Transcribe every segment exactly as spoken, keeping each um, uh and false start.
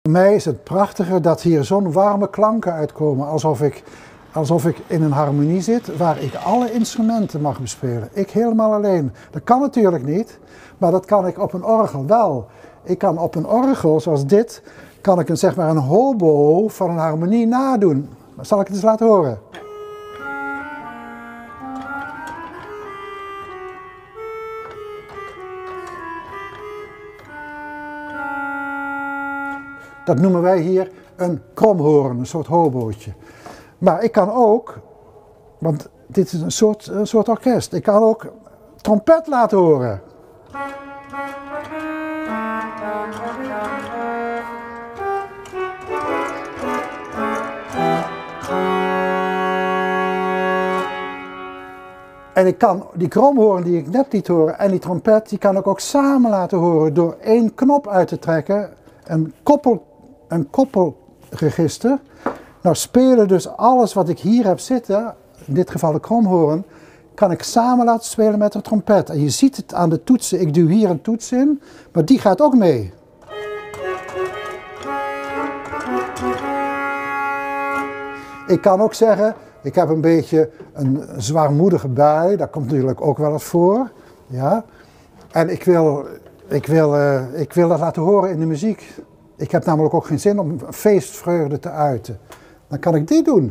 Voor mij is het prachtige dat hier zo'n warme klanken uitkomen, alsof ik, alsof ik in een harmonie zit waar ik alle instrumenten mag bespelen. Ik helemaal alleen. Dat kan natuurlijk niet, maar dat kan ik op een orgel wel. Ik kan op een orgel zoals dit, kan ik een, zeg maar een hobo van een harmonie nadoen. Zal ik het eens laten horen? Dat noemen wij hier een kromhoorn, een soort hobootje. Maar ik kan ook, want dit is een soort, een soort orkest, ik kan ook trompet laten horen. En ik kan die kromhoorn die ik net liet horen en die trompet, die kan ik ook samen laten horen door één knop uit te trekken, een koppel, een koppelregister. Nou spelen dus alles wat ik hier heb zitten, in dit geval de kromhoorn, kan ik samen laten spelen met de trompet. En je ziet het aan de toetsen, ik duw hier een toets in, maar die gaat ook mee. Ik kan ook zeggen, ik heb een beetje een zwaarmoedige bui, dat komt natuurlijk ook wel eens voor. Ja? En ik wil, ik, wil, uh, ik wil dat laten horen in de muziek. Ik heb namelijk ook geen zin om feestvreugde te uiten. Dan kan ik dit doen.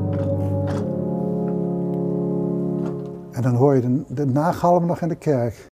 En dan hoor je de, de nagalm nog in de kerk.